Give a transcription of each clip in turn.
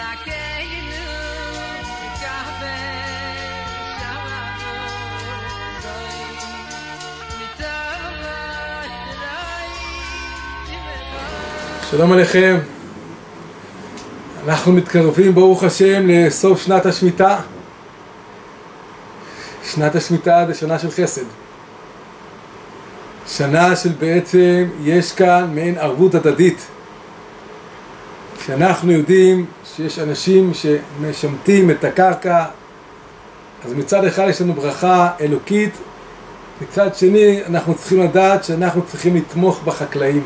שלום עליכם. אנחנו מתקרבים ברוך השם לסוף שנת השמיטה. שנת השמיטה זה שנה של חסד, שנה של בעצם יש כאן מעין ערבות הדדית, שאנחנו יודעים שיש אנשים שמשמטים את הקרקע, אז מצד אחד יש לנו ברכה אלוקית, מצד שני אנחנו צריכים לדעת שאנחנו צריכים לתמוך בחקלאים.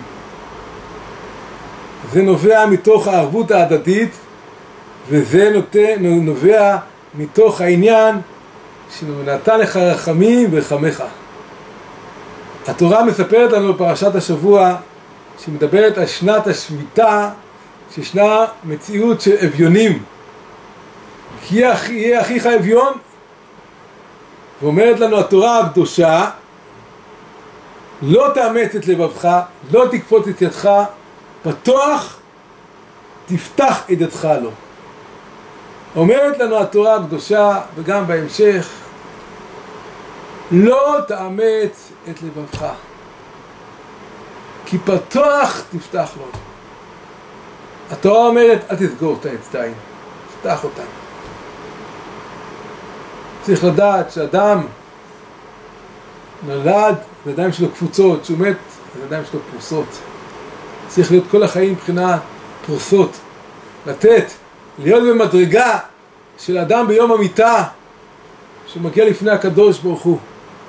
זה נובע מתוך הערבות ההדדית, וזה נובע מתוך העניין שנתן לך רחמים ורחמך. התורה מספרת לנו בפרשת השבוע שמדברת על שנת השמיטה, שישנה מציאות של אביונים. כי יהיה אחיך אביון, ואומרת לנו התורה הקדושה, לא תאמץ את לבבך, לא תקפוץ את ידך, פתוח תפתח את ידך לו. אומרת לנו התורה הקדושה, וגם בהמשך, לא תאמץ את לבבך, כי פתוח תפתח לו. התורה אומרת, אל תסגור את האצבעים, תפתח אותם. צריך לדעת שאדם נולד, הידיים שלו קפוצות, שהוא מת, הידיים שלו פרוסות. צריך להיות כל החיים מבחינה פרוסות, להיות במדרגה של אדם ביום המיטה, שמגיע לפני הקדוש ברוך הוא.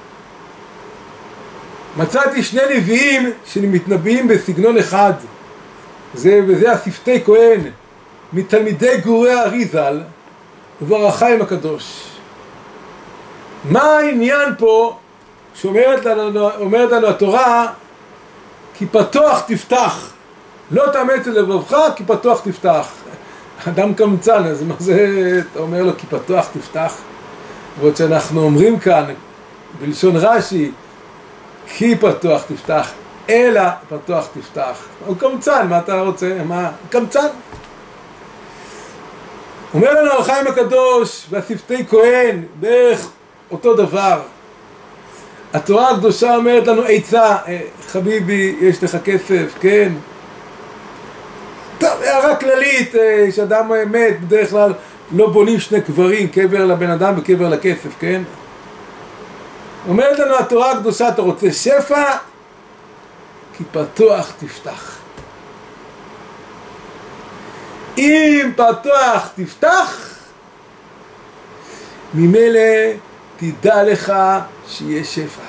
מצאתי שני נביאים שמתנבאים בסגנון אחד, וזה השפתי כהן, מתלמידי גורי האריזל, וברוך חיים הקדוש. מה העניין פה שאומרת לנו התורה, כי פתוח תפתח, לא תאמץ את לבבך, כי פתוח תפתח. אדם קמצן, אז מה זה, אתה אומר לו, כי פתוח תפתח? ועוד שאנחנו אומרים כאן, בלשון רש"י, כי פתוח תפתח, אלא פתוח תפתח. הוא קמצן, מה אתה רוצה? מה? קמצן. אומר לנו ברוך חיים הקדוש והשפתי כהן, בערך אותו דבר. התורה הקדושה אומרת לנו עצה, חביבי, יש לך כסף, כן? טוב, הערה כללית, שאדם מת, בדרך כלל לא בונים שני קברים, קבר לבן אדם וקבר לכסף, כן? אומרת לנו התורה הקדושה, אתה רוצה שפע? כי פתוח תפתח. אם פתוח תפתח, ממילא תדע לך שיש שפע.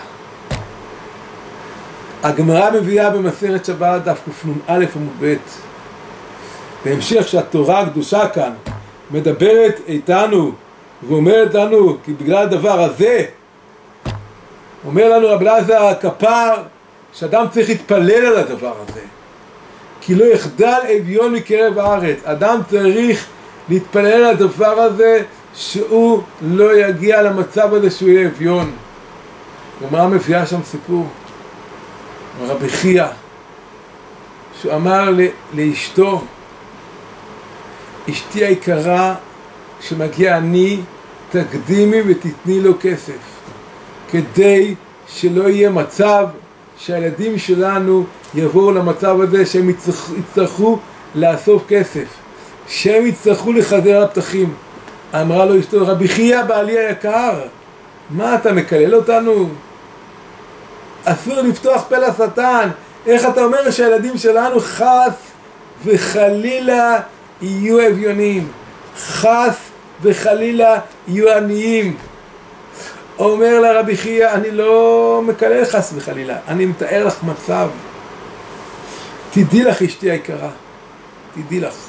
הגמרא מביאה במסכת שבת דף קנ"א עמוד ב', בהמשך שהתורה הקדושה כאן מדברת איתנו ואומרת לנו, כי בגלל הדבר הזה אומר לנו רב אלעזר הכפר שאדם צריך להתפלל על הדבר הזה, כי לא יחדל אביון מקרב הארץ. אדם צריך להתפלל על הדבר הזה שהוא לא יגיע למצב הזה שהוא יהיה אביון. גמרא מביאה שם סיפור, רבי חייא, שהוא אמר לאשתו, אשתי היקרה, כשמגיע אני תקדימי ותתני לו כסף, כדי שלא יהיה מצב שהילדים שלנו יבואו למצב הזה שהם יצטרכו לאסוף כסף, שהם יצטרכו לחזר על הפתחים. אמרה לו אשתו, רבי חייא בעלי היקר, מה אתה מקלל אותנו? אסור לפתוח פה לשטן. איך אתה אומר שהילדים שלנו חס וחלילה יהיו אביונים, חס וחלילה יהיו עניים? אומר לה רבי חייא, אני לא מקלל חס וחלילה, אני מתאר לך מצב. תדעי לך אשתי היקרה, תדעי לך,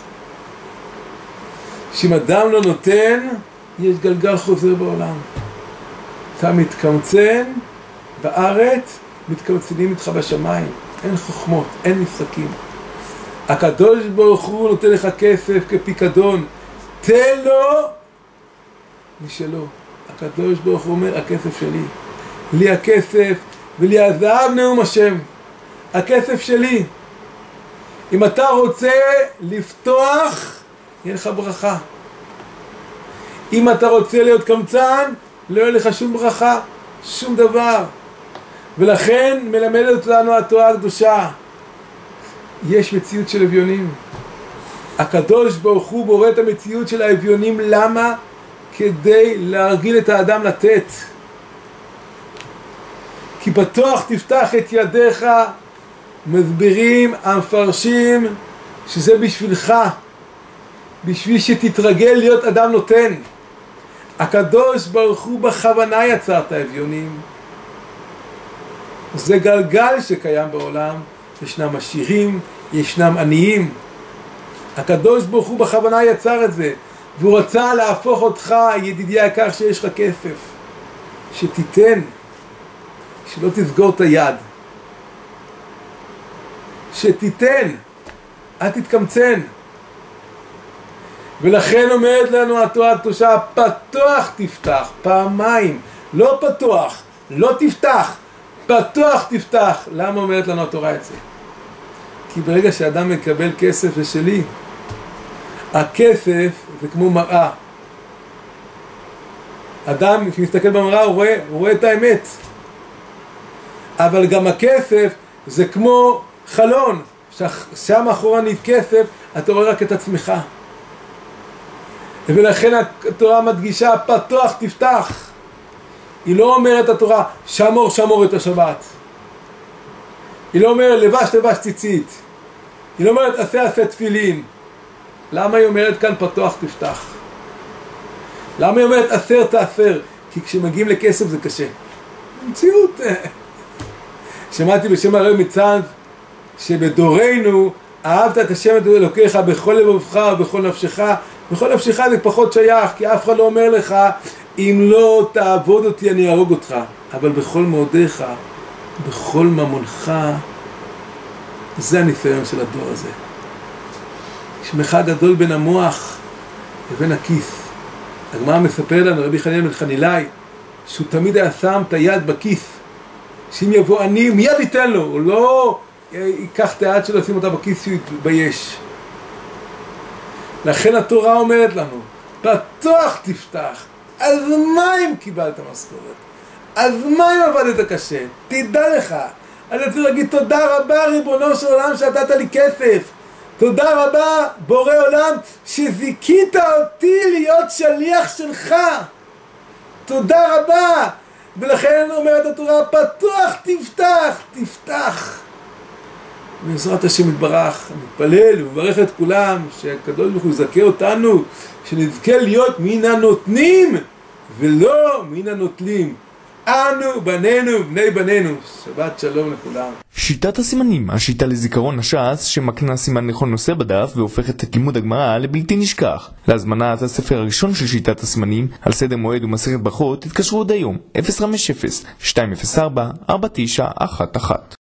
שאם אדם לא נותן, יש גלגל חוזר בעולם. אתה מתקמצן בארץ, מתקמצנים איתך בשמיים. אין חוכמות, אין משחקים. הקדוש ברוך הוא נותן לך כסף כפיקדון, תן לו משלו. הקדוש ברוך הוא אומר, הכסף שלי, לי הכסף ולי הזהב נאום השם, הכסף שלי. אם אתה רוצה לפתוח יהיה לך ברכה. אם אתה רוצה להיות קמצן, לא יהיה לך שום ברכה, שום דבר. ולכן מלמדת לנו התורה הקדושה, יש מציאות של אביונים. הקדוש ברוך הוא בורא את המציאות של האביונים. למה? כדי להרגיל את האדם לתת. כי בטוח תפתח את ידיך, מסבירים המפרשים שזה בשבילך, בשביל שתתרגל להיות אדם נותן. הקדוש ברוך הוא בכוונה יצר את האביונים. זה גלגל שקיים בעולם. ישנם עשירים, ישנם עניים. הקדוש ברוך הוא בכוונה יצר את זה, והוא רצה להפוך אותך, ידידי היקר, שיש לך כסף, שתיתן, שלא תסגור את היד, שתיתן, אל תתקמצן. ולכן אומרת לנו התורה הקדושה, פתוח תפתח, פעמיים, לא פתוח, לא תפתח, פתוח תפתח. למה אומרת לנו התורה את זה? כי ברגע שאדם מקבל כסף זה שלי. הכסף זה כמו מראה. אדם כשמסתכל במראה הוא רואה את האמת. אבל גם הכסף זה כמו חלון. שם אחורנית כסף אתה רואה רק את עצמך. ולכן התורה מדגישה פתוח תפתח. היא לא אומרת התורה שמור את השבת. היא לא אומרת לבש ציצית. היא לא אומרת עשה תפילין. למה היא אומרת כאן פתוח תפתח? למה היא אומרת עשר תעשר? כי כשמגיעים לכסף זה קשה. מציאות. שמעתי בשם הרב מצאנז שבדורנו אהבת את השם את אלוקיך בכל לבבך ובכל נפשך. בכל נפשך זה פחות שייך, כי אף אחד לא אומר לך אם לא תעבוד אותי אני ארוג אותך. אבל בכל מאודיך, בכל ממונך, זה הניסיון של הדור הזה. יש מרחק גדול בין המוח לבין הכיס. הגמרא מספר לנו רבי חנינא בן חנילאי שהוא תמיד היה שם את היד בכיס, שאם יבוא עני מיד ייתן לו, הוא לא ייקח את היד שלו לשים אותה בכיס שהוא יתבייש. לכן התורה אומרת לנו פתוח תפתח. אז מה אם קיבלת משכורת? אז מה אם עבדת קשה? תדע לך, אני רוצה להגיד תודה רבה ריבונו של עולם שנתת לי כסף. תודה רבה בורא עולם שזיכית אותי להיות שליח שלך. תודה רבה. ולכן אומרת התורה פתוח תפתח. בעזרת השם יתברך, מתפלל ומברך את כולם שהקדוש ברוך הוא יזכה אותנו, שנזכה להיות מן הנותנים ולא מן הנוטלים. אנו בנינו ובני בנינו. שבת שלום לכולם. שיטת הסימנים, השיטה לזיכרון הש"ס שמקנה סימן נכון נושא בדף והופכת את לימוד הגמרא לבלתי נשכח. להזמנת הספר הראשון של שיטת הסימנים על סדר מועד ומסכת ברכות תתקשרו עוד היום 050-204-4911.